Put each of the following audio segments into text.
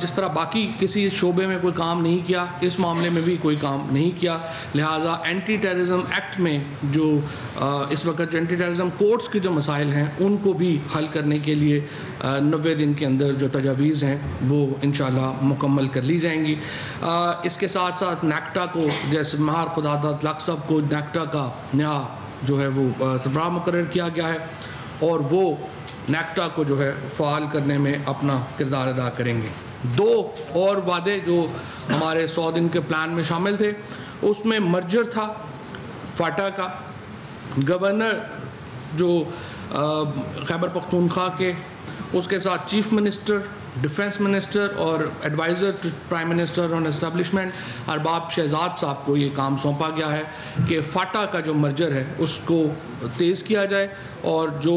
جس طرح باقی کسی شعبے میں کوئی کام نہیں کیا اس معاملے میں بھی کوئی کام نہیں کیا، لہٰذا اینٹی ٹیررزم ایکٹ میں جو اس وقت جو اینٹی ٹیررزم کورٹس کے جو مسائل ہیں ان کو بھی حل کرنے کے لیے 90 دن کے اندر جو تجاویز ہیں وہ انشاءاللہ مکمل کر لی جائیں گی۔ اس کے ساتھ ساتھ نیکٹا کو، جیسے مہار خدا داد لاکھ صاحب کو نیکٹا کا نیا جو ہے وہ سربراہ مقرر کیا گیا ہے اور وہ نیکٹا کو جو ہے فعال کرنے میں اپنا کردار ادا کریں گے۔ 2 اور وعدے جو ہمارے 100 دن کے پلان میں شامل تھے، اس میں مرجر تھا فاٹا کا، گورنر جو خیبر پختونخوا کے، اس کے ساتھ چیف منسٹر، ڈیفنس منسٹر اور advisor to prime minister on establishment Arbab Shahzad صاحب کو یہ کام سونپا گیا ہے کہ فاٹا کا جو مرجر ہے اس کو تیز کیا جائے اور جو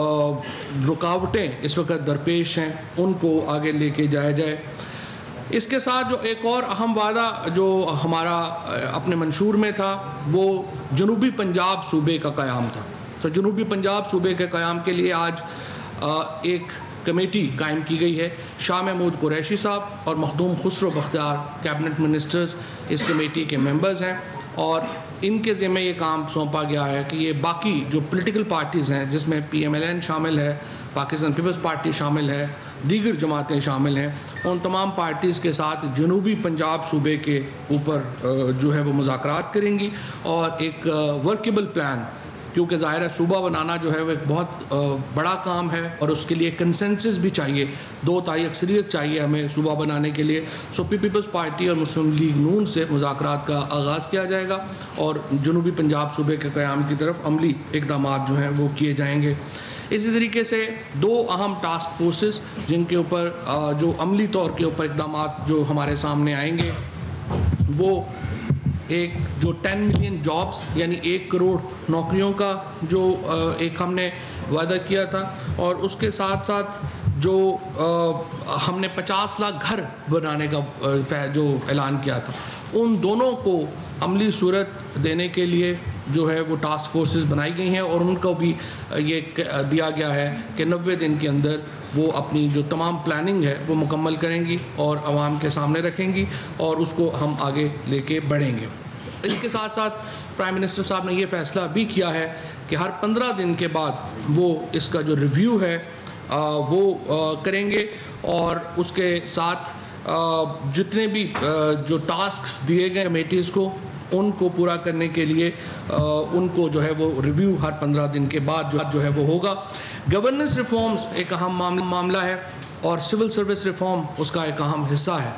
رکاوٹیں اس وقت درپیش ہیں ان کو آگے لے کے جایا جائے۔ اس کے ساتھ جو ایک اور اہم وعدہ جو ہمارا اپنے منشور میں تھا وہ جنوبی پنجاب صوبے کا قیام تھا۔ تو جنوبی پنجاب صوبے کے قیام کے لیے آج ایک کمیٹی قائم کی گئی ہے۔ شاہ محمود قریشی صاحب اور مخدوم خسرو بختیار کیبنٹ منسٹرز اس کمیٹی کے ممبرز ہیں اور ان کے ذمہ یہ کام سونپا گیا ہے کہ یہ باقی جو پولیٹیکل پارٹیز ہیں جس میں PMLN شامل ہے، پاکستان پیپلز پارٹی شامل ہے، دیگر جماعتیں شامل ہیں، ان تمام پارٹیز کے ساتھ جنوبی پنجاب صوبے کے اوپر جو ہے وہ مذاکرات کریں گی اور ایک ورکیبل پلان، کیونکہ ظاہر ہے صوبہ بنانا جو ہے وہ ایک بہت بڑا کام ہے اور اس کے لیے کنسنسس بھی چاہیے، 2 تہائی اکثریت چاہیے ہمیں صوبہ بنانے کے لیے۔ سو پیپلز پارٹی اور مسلم لیگ نون سے مذاکرات کا آغاز کیا جائے گا اور جنوبی پنجاب صوبے کے قیام کی طرف عملی اقدامات جو ہیں وہ کیے جائیں گے۔ اسی طریقے سے 2 اہم ٹاسک فورسز جن کے اوپر جو عملی طور کے اوپر اقدامات جو ہمارے سامنے آئیں گے، وہ ایک جو 10 ملین جابز یعنی 1 کروڑ نوکریوں کا جو ایک ہم نے وعدہ کیا تھا، اور اس کے ساتھ ساتھ جو ہم نے 50 لاکھ گھر بنانے کا جو اعلان کیا تھا، ان دونوں کو عملی صورت دینے کے لیے جو ہے وہ ٹاسک فورسز بنائی گئی ہیں اور ان کو بھی یہ دیا گیا ہے کہ 90 دن کے اندر وہ اپنی جو تمام پلاننگ ہے وہ مکمل کریں گی اور عوام کے سامنے رکھیں گی اور اس کو ہم آگے لے کے بڑھیں گے۔ اس کے ساتھ ساتھ پرائم منسٹر صاحب نے یہ فیصلہ بھی کیا ہے کہ ہر 15 دن کے بعد وہ اس کا جو ریویو ہے وہ کریں گے اور اس کے ساتھ جتنے بھی جو ٹاسکس دیے گئے کمیٹیز کو ان کو پورا کرنے کے لیے ان کو جو ہے وہ ریویو ہر 15 دن کے بعد جو ہے وہ ہوگا۔ گورننس ریفارمز ایک اہم معاملہ ہے اور سول سروس ریفارم اس کا ایک اہم حصہ ہے۔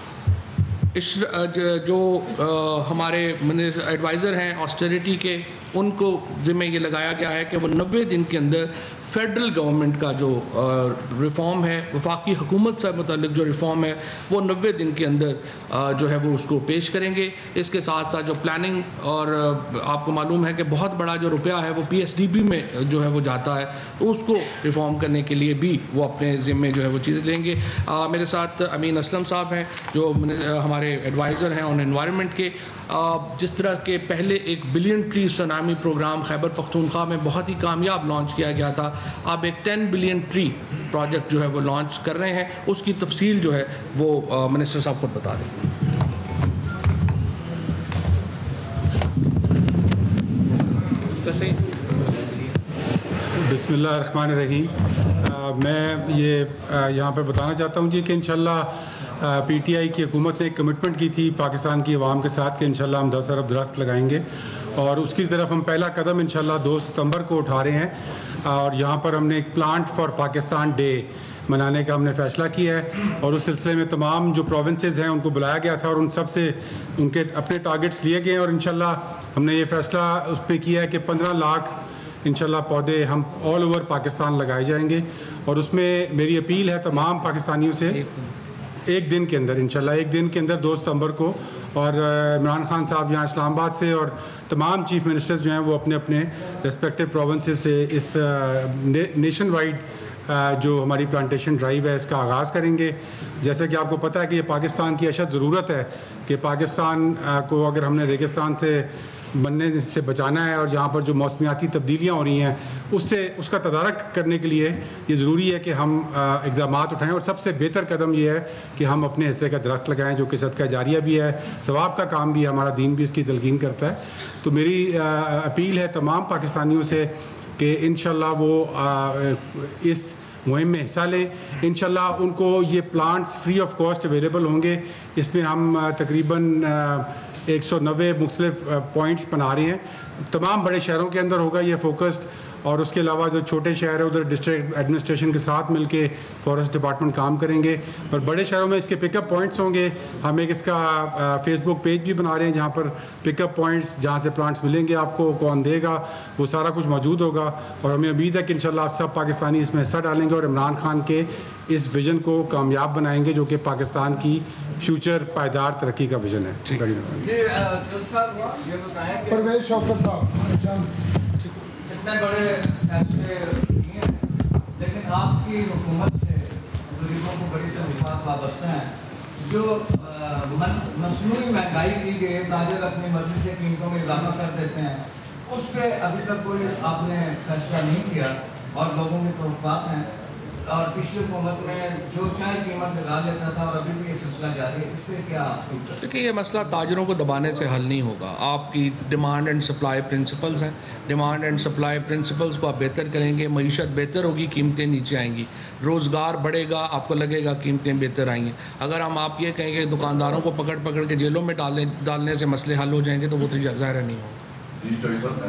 جو ہمارے ایڈوائزر ہیں آسٹریٹی کے، ان کو ذمہ یہ لگایا گیا ہے کہ وہ 90 دن کے اندر فیڈرل گورنمنٹ کا جو ریفارم ہے، وفاقی حکومت سے متعلق جو ریفارم ہے، وہ 90 دن کے اندر جو ہے وہ اس کو پیش کریں گے۔ اس کے ساتھ ساتھ جو پلاننگ، اور آپ کو معلوم ہے کہ بہت بڑا جو روپیہ ہے وہ PSDB میں جو ہے وہ جاتا ہے، تو اس کو ریفارم کرنے کے لیے بھی وہ اپنے ذمے جو ہے وہ چیزیں لیں گے۔ میرے ساتھ امین اسلم صاحب ہیں جو ہمارے ایڈوائزر ہیں آن انوائرمنٹ کے۔ جس طرح کے پہلے 1 billion tree tsunami program Khyber Pakhtunkhwa میں بہت ہی کامیاب لانچ کیا گیا تھا، اب ایک 10 بلین ٹری پروجیکٹ جو ہے وہ لانچ کر رہے ہیں، اس کی تفصیل جو ہے وہ منسٹر صاحب خود بتا دیں۔ بسم اللہ الرحمن الرحیم۔ میں یہ یہاں پہ بتانا چاہتا ہوں جی کہ انشاءاللہ PTI کی حکومت نے ایک کمٹمنٹ کی تھی پاکستان کی عوام کے ساتھ کہ انشاءاللہ ہم 10 ارب درخت لگائیں گے، اور اس کی طرف ہم پہلا قدم انشاءاللہ 2 ستمبر کو اٹھا رہے ہیں، اور یہاں پر ہم نے ایک پلانٹ فار پاکستان ڈے منانے کا ہم نے فیصلہ کیا ہے، اور اس سلسلے میں تمام جو پروونسز ہیں ان کو بلایا گیا تھا اور ان سب سے ان کے اپنے ٹارگٹس لیے گئے، اور انشاءاللہ ہم نے یہ فیصلہ اس پہ کیا ہے کہ 15 لاکھ انشاءاللہ پودے ہم آل اوور پاکستان لگائے جائیں گے، اور اس میں میری اپیل ہے تمام پاکستانیوں سے ایک دن کے اندر انشاءاللہ 1 دن کے اندر 2 ستمبر کو، اور عمران خان صاحب یہاں اسلام آباد سے اور تمام چیف منسٹرز جو ہیں وہ اپنے اپنے ریسپیکٹیو پروونسز سے اس نیشن وائڈ جو ہماری پلانٹیشن ڈرائیو ہے اس کا آغاز کریں گے۔ جیسے کہ آپ کو پتہ ہے کہ یہ پاکستان کی اشد ضرورت ہے کہ پاکستان کو اگر ہم نے ریگستان سے بننے سے بچانا ہے, اور جہاں پر جو موسمیاتی تبدیلیاں ہو رہی ہیں اس کا تدارک کرنے کے لیے یہ ضروری ہے کہ ہم اقدامات اٹھائیں. اور سب سے بہتر قدم یہ ہے کہ ہم اپنے حصے کا درخت لگائیں, جو کہ صدقہ جاریہ بھی ہے, ثواب کا کام بھی ہے, ہمارا دین بھی اس کی تلقین کرتا ہے. تو میری اپیل ہے تمام پاکستانیوں سے کہ انشاءاللہ وہ اس مہم میں حصہ لیں. انشاءاللہ ان کو یہ plants free of cost available ہوں گے. اس میں ہم تقریباً 190 مختلف پوائنٹس بنا رہے ہیں. تمام بڑے شہروں کے اندر ہوگا یہ فوکسڈ, اور اس کے علاوہ جو چھوٹے شہر ہیں ادھر ڈسٹرکٹ ایڈمنسٹریشن کے ساتھ مل کے فارسٹ ڈپارٹمنٹ کام کریں گے. پر بڑے شہروں میں اس کے پک اپ پوائنٹس ہوں گے. ہم ایک اس کا فیس بک پیج بھی بنا رہے ہیں جہاں پر پک اپ پوائنٹس, جہاں سے پلانٹس ملیں گے آپ کو, کون دے گا, وہ سارا کچھ موجود ہوگا. اور ہمیں امید ہے کہ انشاءاللہ آپ سب پاکستانی اس میں حصہ ڈالیں گے اور عمران خان کے اس ویژن کو کامیاب بنائیں گے, جو کہ پاکستان کی فیوچر پائیدار ترقی کا ویژن ہے. پرویز شوکت صاحب, اتنے بڑے فیصلے کیے ہیں, لیکن آپ کی حکومت سے غریبوں کو بڑی تحفظات وابستہ ہیں. جو مصنوعی مہنگائی کی گئی, تاجر اپنی مرضی سے قیمتوں میں اضافہ کر دیتے ہیں, اس پہ ابھی تک کوئی آپ نے فیصلہ نہیں کیا, اور لوگوں کی توقعات ہیں. اور پچھلی حکومت میں جو چائے قیمت لگا لیتا تھا, اور ابھی بھی یہ سلسلہ جاری ہے, اس پہ کیا آپ؟ دیکھیے یہ مسئلہ تاجروں کو دبانے سے حل نہیں ہوگا. آپ کی ڈیمانڈ اینڈ سپلائی پرنسپلز ہیں, ڈیمانڈ اینڈ سپلائی پرنسپلز کو آپ بہتر کریں گے, معیشت بہتر ہوگی, قیمتیں نیچے آئیں گی, روزگار بڑھے گا, آپ کو لگے گا قیمتیں بہتر آئیں گی. اگر ہم آپ یہ کہیں کہ دکانداروں کو پکڑ پکڑ کے جیلوں میں ڈالنے سے مسئلے حل ہو جائیں گے, تو وہ تو ظاہر نہیں ہوگا.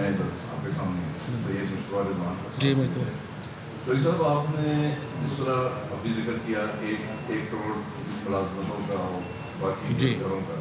جی مجھے ڈاکٹر صاحب, آپ نے جس طرح ابھی ذکر کیا 1 کروڑ ملازمتوں کا اور باقی گھروں کا,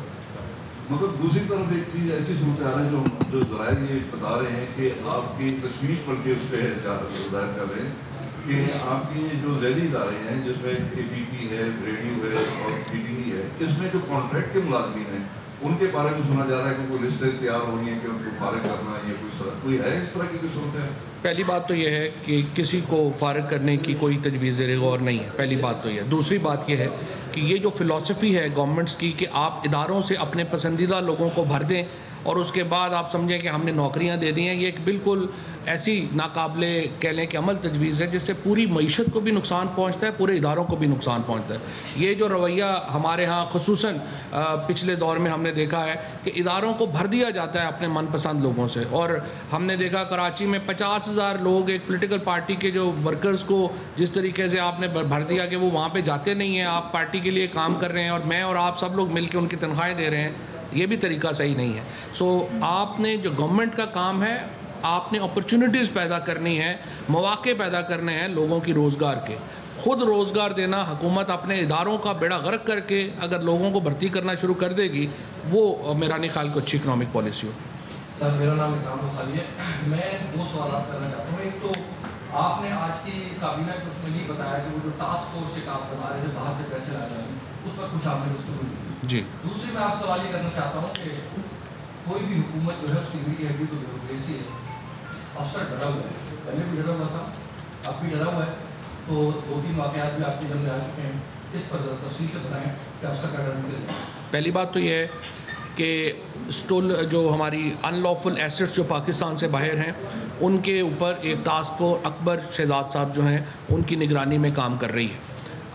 مگر دوسری طرف ایک چیز ایسی صورت ہے جو ذرائع یہ بتا رہے ہیں کہ آپ کی تشویش پر کے اس پہ ظاہر کر رہے ہیں کہ آپ کے جو ذیلی ادارے ہیں, جس میں APP ہے, ریڈیو ہے اور PTV ہے, اس میں جو کانٹریکٹ کے ملازمین ہیں ان کے بارے میں سنا جا رہا ہے کہ کوئی لسٹیں تیار ہو رہی ہیں کہ ان کو فارغ کرنا ہے, یا کوئی ہے اس طرح کی کوئی صورت ہے؟ پہلی بات تو یہ ہے کہ کسی کو فارغ کرنے کی کوئی تجویز زیر غور نہیں ہے. پہلی بات تو یہ ہے. دوسری بات یہ ہے کہ یہ جو فلسفی ہے گورنمنٹس کی کہ آپ اداروں سے اپنے پسندیدہ لوگوں کو بھر دیں اور اس کے بعد آپ سمجھیں کہ ہم نے نوکریاں دے دی ہیں, یہ ایک بالکل ایسی ناقابل کہہ لیں کہ عمل تجویز ہے جس سے پوری معیشت کو بھی نقصان پہنچتا ہے, پورے اداروں کو بھی نقصان پہنچتا ہے. یہ جو رویہ ہمارے ہاں خصوصاً پچھلے دور میں ہم نے دیکھا ہے کہ اداروں کو بھر دیا جاتا ہے اپنے من پسند لوگوں سے, اور ہم نے دیکھا کراچی میں 50,000 لوگ ایک پولیٹیکل پارٹی کے جو ورکرز کو جس طریقے سے آپ نے بھر دیا کہ وہ وہاں پہ جاتے نہیں ہیں, آپ پارٹی کے لیے کام کر رہے ہیں اور میں اور آپ سب لوگ مل کے ان کی تنخواہیں دے رہے ہیں. یہ بھی طریقہ صحیح نہیں ہے. سو آپ نے جو گورنمنٹ کا کام ہے, آپ نے اپرچونٹیز پیدا کرنی ہے, مواقع پیدا کرنے ہیں لوگوں کی روزگار کے. خود روزگار دینا, حکومت اپنے اداروں کا بیڑا غرق کر کے اگر لوگوں کو بھرتی کرنا شروع کر دے گی, وہ میرا نہیں خیال کو اچھی اکنامک پالیسی ہو. سر میرا نام اکرام ہے, میں 2 سوالات کرنا چاہتا ہوں. ایک تو آپ نے آج کی کابینہ کو اس میں نہیں بتایا کہ وہ جو ٹاسک فورس سے کام بنا رہے تھے باہر سے پیسے لا رہے ہیں, اس پر کچھ آپ نے گفتگو نہیں. جی دوسری میں آپ سوال یہ کرنا چاہتا ہوں کہ کوئی بھی حکومت جو ہے اس کی میڈیا ہیڈی تو بیوروکریسی ہے. افسر ڈرا ہوا ہے, پہلے بھی ڈرا ہوا تھا, اب بھی ڈرا ہوا ہے. تو 2-3 واقعات بھی آپ کے ذہن میں آ چکے ہیں, اس پر ذرا تفصیل سے بتائیں کہ افسر کا ڈر نکل جائے. پہلی بات تو یہ ہے کہ جو ہماری ان لافل ایسٹس جو پاکستان سے باہر ہیں ان کے اوپر ایک ٹاسک فورس اکبر شہزاد صاحب جو ہیں ان کی نگرانی میں کام کر رہی ہے.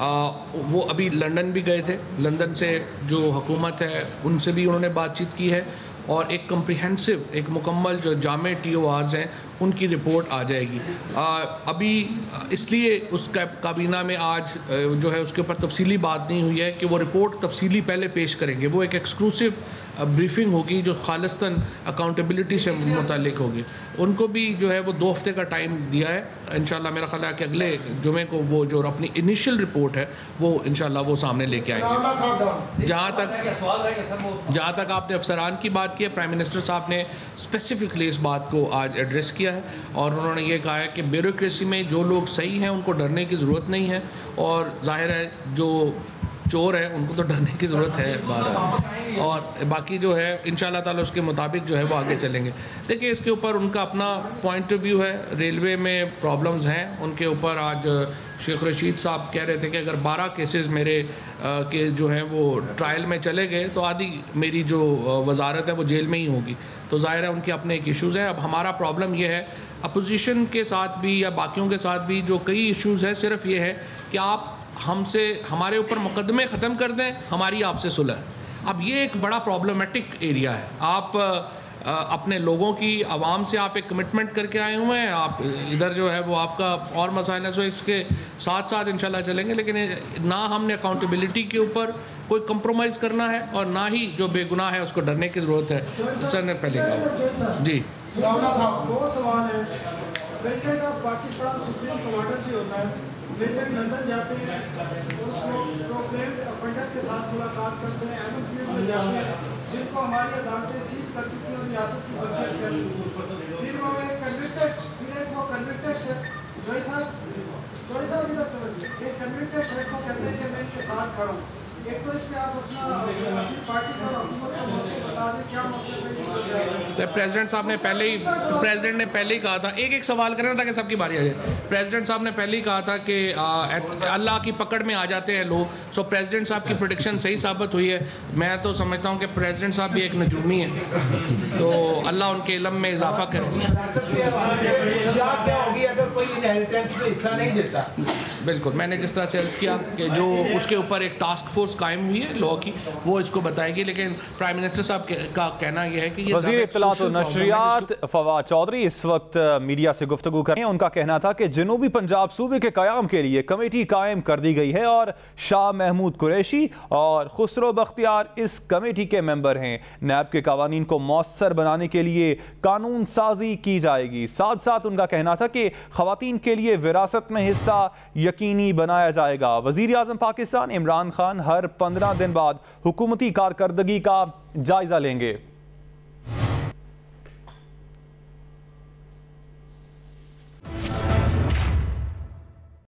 وہ ابھی لندن بھی گئے تھے, لندن سے جو حکومت ہے ان سے بھی انہوں نے بات چیت کی ہے, اور ایک کمپریہنسو ایک مکمل جو جامع TORs ہیں ان کی رپورٹ آ جائے گی. ابھی اس لیے اس کابینہ میں آج جو ہے اس کے اوپر تفصیلی بات نہیں ہوئی ہے کہ وہ رپورٹ تفصیلی پہلے پیش کریں گے. وہ ایک ایکسکلوسیو بریفنگ ہوگی جو خالصتاً اکاؤنٹیبلٹی سے متعلق ہوگی. ان کو بھی جو ہے وہ 2 ہفتے کا ٹائم دیا ہے. انشاءاللہ میرا خیال ہے کہ اگلے جمعے کو وہ جو اپنی انیشیل رپورٹ ہے وہ انشاءاللہ وہ سامنے لے کے آئیں گے. جہاں تک آپ نے افسران کی بات کی ہے, پرائم منسٹر صاحب نے اسپیسیفکلی اس بات کو آج ایڈریس کیا ہے, اور انہوں نے یہ کہا ہے کہ بیوروکریسی میں جو لوگ صحیح ہیں ان کو ڈرنے کی ضرورت نہیں ہے. اور ظاہر ہے جو چور ہیں ان کو تو ڈرنے کی ضرورت ہے بہرحال، اور باقی جو ہے انشاءاللہ تعالی اس کے مطابق جو ہے وہ آگے چلیں گے. دیکھیں اس کے اوپر ان کا اپنا پوائنٹ آف ویو ہے. ریلوے میں پرابلمز ہیں ان کے اوپر. آج شیخ رشید صاحب کہہ رہے تھے کہ اگر 12 کیسز میرے کے جو ہیں وہ ٹرائل میں چلے گئے تو آدھی میری جو وزارت ہے وہ جیل میں ہی ہوگی. تو ظاہر ہے ان کے اپنے ایک ایشوز ہیں. اب ہمارا پرابلم یہ ہے اپوزیشن کے ساتھ بھی یا باقیوں کے ساتھ بھی جو کئی ایشوز ہیں، صرف یہ ہے کہ آپ ہمارے اوپر مقدمے ختم کر دیں، ہماری آپ سے صلح. اب یہ ایک بڑا پرابلمٹک ایریا ہے. آپ اپنے لوگوں کی عوام سے آپ ایک کمٹمنٹ کر کے آئے ہوئے ہیں، آپ ادھر جو ہے وہ آپ کا اور مسائل ہیں، سو اس کے ساتھ ساتھ انشاءاللہ چلیں گے. لیکن نہ ہم نے اکاؤنٹیبلٹی کے اوپر کوئی کمپرومائز کرنا ہے اور نہ ہی جو بے گناہ ہے اس کو ڈرنے کی ضرورت ہے. سر نے پہلے کہا جی دو سوال ہیں. President of Pakistan supreme commander جو ہوتا ہے، پریزیڈنٹ لندن جاتے ہیں، پروکلیمڈ افنڈر کے ساتھ ملاقات کرتے ہیں، ایمن فیلڈ میں جاتے ہیں جن کو ہماری عدالتیں سیز کر چکی ہیں اور ریاست کی بلکیت کر چکی ہیں. پھر وہ ایک کنوکٹڈ سے جوئی صاحب ادھر توجہ، ایک کنوکٹڈ شیخ کو کہتے ہیں کہ میں ان کے ساتھ کھڑا ہوں. ایک تو اس پہ آپ اپنا پارٹی کا حکومت کا موقع بتا دیں کیا مطلب ہے. پریزیڈنٹ صاحب نے پہلے ہی کہا تھا، ایک سوال کرنا تھا کہ سب کی باری آ جائے. پریزیڈنٹ صاحب نے پہلے ہی کہا تھا کہ اللہ کی پکڑ میں آ جاتے ہیں لوگ. سو پریزیڈنٹ صاحب کی پریڈکشن صحیح ثابت ہوئی ہے. میں تو سمجھتا ہوں کہ پریزیڈنٹ صاحب بھی ایک نجومی ہیں، تو اللہ ان کے علم میں اضافہ کرے. بالکل، میں نے جس طرح سے عرض کیا کہ جو اس کے اوپر ایک ٹاسک فورس قائم ہوئی ہے لا کی، وہ اس کو بتائے گی. لیکن پرائم منسٹر صاحب کا کہنا یہ ہے کہ یہ وزیر اطلاعات و نشریات فواد چودھری اس وقت میڈیا سے گفتگو کر رہے ہیں. ان کا کہنا تھا کہ جنوبی پنجاب صوبے کے قیام کے لیے کمیٹی قائم کر دی گئی ہے اور شاہ محمود قریشی اور خسرو بختیار اس کمیٹی کے ممبر ہیں. نیب کے قوانین کو مؤثر بنانے کے لیے قانون سازی کی جائے گی. ساتھ ساتھ ان کا کہنا تھا کہ خواتین کے لیے وراثت میں حصہ یقینی بنایا جائے گا. وزیر اعظم پاکستان عمران خان ہر 15 دن بعد حکومتی کارکردگی کا جائزہ لیں گے.